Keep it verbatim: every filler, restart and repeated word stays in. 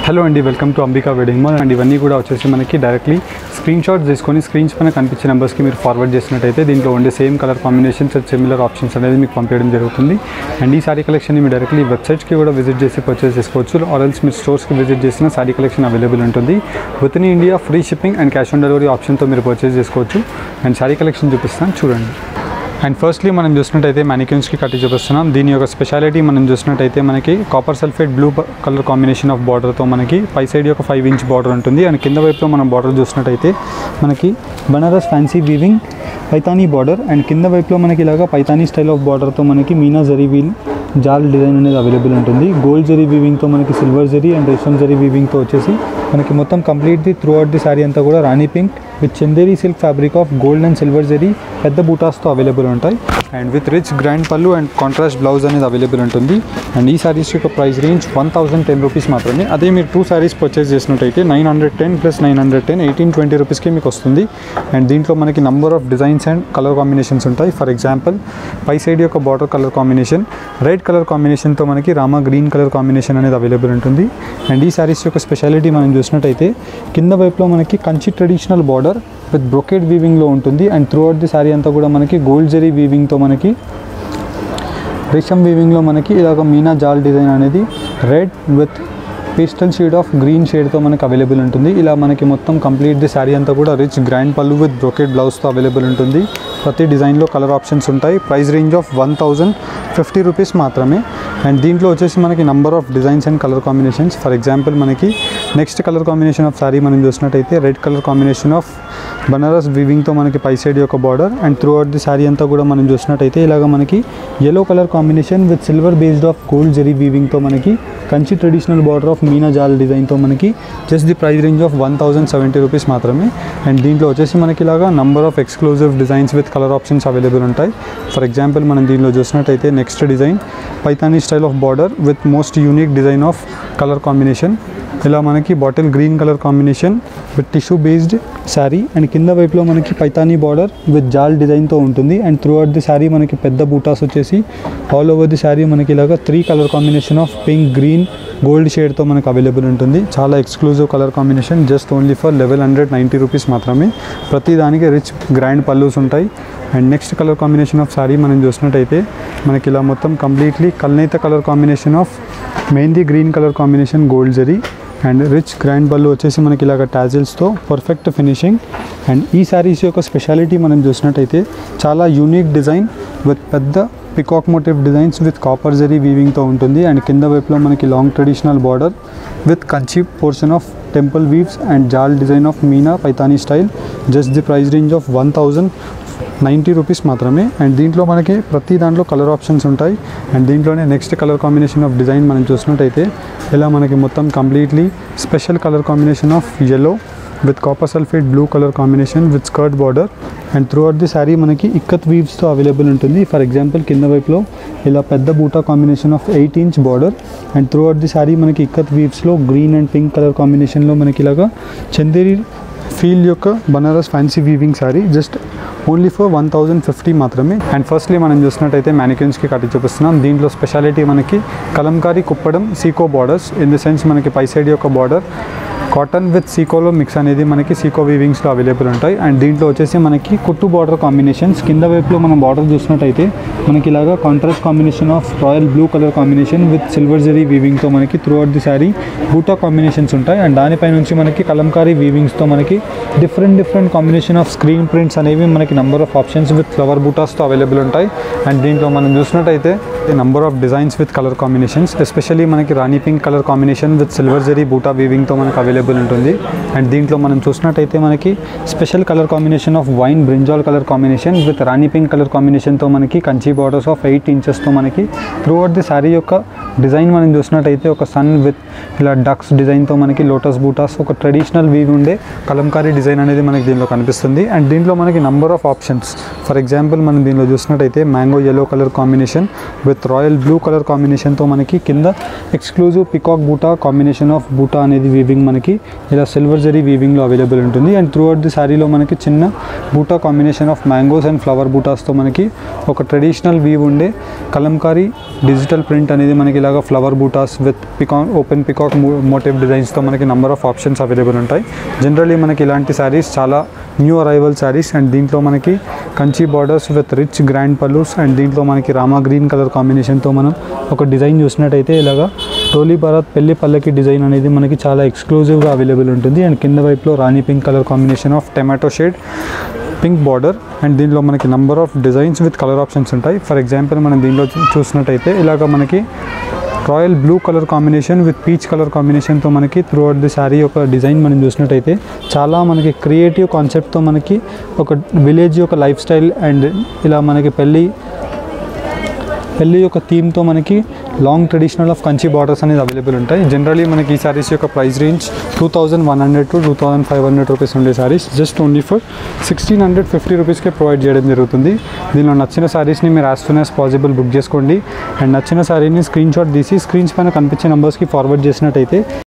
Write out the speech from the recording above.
Hello అండి, welcome to Ambika wedding mall. And ఇవన్నీ కూడా వచ్చేసి మనకి డైరెక్ట్లీ స్క్రీన్ షాట్ తీసుకొని స్క్రీన్స్ పైన కనిపించే నెంబర్స్కి మీరు ఫార్వర్డ్ చేసినట్టయితే దీంట్లో ఉండే same colour combinations and similar options అనేది మీకు పంపించడం జరుగుతుంది. అండ్ ఈ సారీ కలెక్షన్ని మీరు డైరెక్ట్లీ వెబ్సైట్స్కి కూడా విజిట్ చేసి పర్చేస్ చేసుకోవచ్చు. ఆర్ఎల్స్ మీరు స్టోర్స్కి విజిట్ చేసిన సారీ కలెక్షన్ అవైలబుల్ ఉంటుంది. With in India free shipping and cash on delivery ఆప్షన్తో మీరు పర్చేస్ చేసుకోవచ్చు. అండ్ సారీ కలెక్షన్ చూపిస్తాను చూడండి. అండ్ ఫస్ట్లీ మనం చూసినట్టయితే మ్యానిక్యూన్స్కి కట్టి చూపిస్తున్నాం. దీని యొక్క స్పెషాలిటీ మనం చూసినట్టయితే మనకి copper sulphate blue colour combination of బార్డర్తో మనకి పై సైడ్ యొక్క ఫైవ్ ఇంచ్ బార్డర్ ఉంటుంది. అండ్ కింద వైపులో మనం బార్డర్ చూసినట్టయితే మనకి Banaras fancy weaving Paithani border. And కింద వైపులో మనకి ఇలాగా పైతానీ స్టైల్ ఆఫ్ బార్డర్తో మనకి మీనా జరీ వీల్ జాల్ డిజైన్ అనేది అవైలబుల్ ఉంటుంది. గోల్డ్ జరీ వీవింగ్తో మనకి సిల్వర్ జరీ అండ్ రేషం జరీ వీవింగ్తో వచ్చేసి మనకి మొత్తం completely throughout the sari అంతా కూడా రాణి pink with Chanderi silk fabric of gold and silver zari పెద్ద బూటాస్తో అవైలబుల్ ఉంటాయి. And with rich grand pallu and contrast blouse అనేది అవైలబుల్ ఉంటుంది. అండ్ ఈ సారీస్ యొక్క price range one thousand ten rupees మాత్రమే. అదే మీరు టూ సారీస్ పర్చేస్ చేసినట్టయితే nine hundred ten plus nine hundred ten eighteen twenty రూపీస్కి మీకు వస్తుంది. అండ్ దీంట్లో మనకి number of designs and colour combinations ఉంటాయి. ఫర్ ఎగ్జాంపుల్ పై సైడ్ యొక్క border colour combination red colour కాంబినేషన్తో మనకి రామా గ్రీన్ కలర్ కాంబినేషన్ అనేది అవైలబుల్ ఉంటుంది. అండ్ ఈ సారీస్ యొక్క స్పెషాలిటీ మనం చూసినట్టయితే కింద వైపులో మనకి Kanchi traditional border with brocade వీవింగ్లో ఉంటుంది. And throughout the sari అంతా కూడా మనకి గోల్డ్ జరీ వీవింగ్తో మనకి రేషం వీవింగ్లో మనకి ఇలాగ మీనా జాల్ డిజైన్ అనేది red with pastel shade of green షేడ్తో మనకి అవైలబుల్ ఉంటుంది. ఇలా మనకి మొత్తం కంప్లీట్ ది శారీ అంతా కూడా rich grand pallu with brocade బ్లౌజ్తో అవైలబుల్ ఉంటుంది. ప్రతి డిజైన్లో కలర్ ఆప్షన్స్ ఉంటాయి. Price range of one thousand fifty rupees మాత్రమే. అండ్ దీంట్లో వచ్చేసి మనకి number of designs and colour combinations. For example మనకి next colour combination of sari మనం చూసినట్టయితే red colour combination of Banaras వీవింగ్తో మనకి పై సైడ్ యొక్క border. And throughout the sari అంతా కూడా మనం చూసినట్టయితే ఇలాగ మనకి yellow colour combination with silver based of gold zari వీవింగ్తో మనకి Kanchi traditional border of meena jaal డిజైన్తో మనకి just the price range of one thousand seventy rupees మాత్రమే. అండ్ దీంట్లో వచ్చేసి మనకి ఇలాగా number of exclusive designs with colour options available ఉంటాయి. ఫర్ ఎగ్జాంపుల్ మనం దీనిలో చూసినట్టయితే next design Paithani style of border with most unique design of colour combination. ఇలా మనకి bottle green colour combination with tissue based sari. And కింద వైపులో మనకి పైతానీ బార్డర్ విత్ జాల్ డిజైన్తో ఉంటుంది. And throughout the sari మనకి పెద్ద బూటాస్ వచ్చేసి ఆల్ ఓవర్ ది శారీ మనకి ఇలాగా three colour combination of pink green gold షేడ్తో మనకు అవైలబుల్ ఉంటుంది. చాలా exclusive colour combination just only for eleven hundred ninety rupees మాత్రమే. ప్రతి దానికి రిచ్ గ్రాండ్ పల్లూస్ ఉంటాయి. And next colour combination of sari మనం చూసినట్టయితే మనకి ఇలా మొత్తం కంప్లీట్లీ కల్నేత colour combination of mehndi green colour combination gold zari and rich grand pallu వచ్చేసి మనకి ఇలాగ టాజిల్స్తో పర్ఫెక్ట్ ఫినిషింగ్. అండ్ ఈ శారీస్ యొక్క స్పెషాలిటీ మనం చూసినట్టయితే చాలా యూనిక్ డిజైన్ విత్ పెద్ద peacock motif designs with copper zari వీవింగ్తో ఉంటుంది. అండ్ కింద వైపులో మనకి long traditional border with Kanchi portion of temple weaves and జాల్ design of Meena Paithani style. Just the price range of one thousand ninety rupees మాత్రమే. అండ్ దీంట్లో మనకి ప్రతి దాంట్లో కలర్ ఆప్షన్స్ ఉంటాయి. అండ్ దీంట్లోనే next colour combination of design మనం చూసినట్టయితే ఇలా మనకి మొత్తం completely special colour combination of yellow with copper sulphate blue colour combination with skirt border. And throughout the sari మనకి ఇక్కత్ వీవ్స్తో అవైలబుల్ ఉంటుంది. ఫర్ ఎగ్జాంపుల్ కింద వైపులో ఇలా పెద్ద buta combination of eight inch border. And throughout the sari మనకి ఇక్కత్ వీవ్స్లో green and pink colour కాంబినేషన్లో మనకి ఇలాగా చందేరి ఫీల్ యొక్క Banaras fancy weaving sari just only for one thousand fifty మాత్రమే. అండ్ ఫస్ట్లీ మనం చూసినట్టయితే మ్యానిక్యూన్స్కి కట్టి చూపిస్తున్నాం. దీంట్లో స్పెషాలిటీ మనకి Kalamkari Kuppadam sico borders. In the sense మనకి పై సైడ్ యొక్క బార్డర్ కాటన్ విత్ సీకోలో మిక్స్ అనేది మనకి సీకో వీవింగ్స్లో అవైలబుల్ ఉంటాయి. అండ్ దీంట్లో వచ్చేసి మనకి కుట్టు బార్డర్ కాంబినేషన్స్. కింద వైపులో మనం బార్డర్ చూసినట్టయితే మనకి ఇలాగా contrast combination of royal blue colour combination with silver zari వీవింగ్తో మనకి త్రూ అవుట్ ది శారీ బూటా కాంబినేషన్స్ ఉంటాయి. అండ్ దానిపై నుంచి మనకి కలంకారీ వీవింగ్స్తో మనకి different different combination of screen prints అనేవి మనకి number of options with flower బూటాస్తో అవైలబుల్ ఉంటాయి. అండ్ దీంట్లో మనం చూసినట్టయితే number of designs with colour combinations. Especially మనకి rani pink colour combination with silver zari buta వీవింగ్తో మనకు అవైలబుల్ ఉంటుంది. అండ్ దీంట్లో మనం చూసినట్టయితే మనకి special colour combination of wine brinjal colour combination with rani pink colour కాంబినేషన్తో మనకి కంచి బార్డర్స్ ఆఫ్ ఎయిట్ ఇంచెస్తో మనకి త్రూ అవుట్ ది శారీ యొక్క డిజైన్ మనం చూసినట్టయితే ఒక సన్ విత్ ఇలా డక్స్ డిజైన్తో మనకి లోటస్ బూటాస్ ఒక ట్రెడిషనల్ వీవ్ ఉండే కలంకారీ డిజైన్ అనేది మనకి దీనిలో కనిపిస్తుంది. అండ్ దీంట్లో మనకి number of options. For example మనం దీనిలో చూసినట్టయితే mango yellow colour combination with royal blue colour కాంబినేషన్తో మనకి కింద exclusive peacock buta combination of buta అనేది వీవింగ్ మనకి ఇలా సిల్వర్ జరీ వీవింగ్లో అవైలబుల్ ఉంటుంది. అండ్ త్రూ అవుట్ ది శారీలో మనకి చిన్న buta combination of mangoes and flower బూటాస్తో మనకి ఒక ట్రెడిషనల్ వీవ్ ఉండే కలంకారీ డిజిటల్ ప్రింట్ అనేది మనకి ఇలాగ flower butas with peacock open peacock motif డిజైన్స్తో మనకి నెంబర్ ఆఫ్ ఆప్షన్స్ అవైలబుల్ ఉంటాయి. జనరల్లీ మనకి ఇలాంటి శారీస్ చాలా న్యూ అరైవల్ శారీస్ అండ్ దీంట్లో మనకి Kanchi borders with rich grand pallus and దీంట్లో మనకి రామా గ్రీన్ కలర్ కాంబినేషన్తో మనం ఒక డిజైన్ చూసినట్టయితే ఇలాగా టోలీ భారత్ పెళ్లి పల్లకి డిజైన్ అనేది మనకి చాలా ఎక్స్క్లూజివ్గా అవైలబుల్ ఉంటుంది. అండ్ కింద వైపులో rani pink colour combination of tomato shade pink border and దీంట్లో మనకి number of designs with colour options ఉంటాయి. ఫర్ ఎగ్జాంపుల్ మనం దీంట్లో చూసినట్టయితే ఇలాగ మనకి royal blue colour combination with peach colour కాంబినేషన్తో మనకి త్రూ అవుట్ ది శారీ ఒక డిజైన్ మనం చూసినట్టయితే చాలా మనకి క్రియేటివ్ కాన్సెప్ట్తో మనకి ఒక విలేజ్ యొక్క లైఫ్ స్టైల్ అండ్ ఇలా మనకి పెళ్ళి పెళ్ళి యొక్క థీమ్తో మనకి long traditional of Kanchi borders అనేది అవైలబుల్ ఉంటాయి. జనరలీ మనకి ఈ శారీస్ యొక్క price range two thousand one hundred to two thousand five hundred rupees ఉండే saris just only for sixteen hundred fifty రూపీస్కే ప్రొవైడ్ చేయడం జరుగుతుంది. దీనిలో నచ్చిన శారీస్ని మీరు as soon as possible book చేసుకోండి అండ్ నచ్చిన శారీని స్క్రీన్ షాట్ తీసి స్క్రీన్స్ పైన కనిపించే నెంబర్స్కి ఫార్వర్డ్ చేసినట్టయితే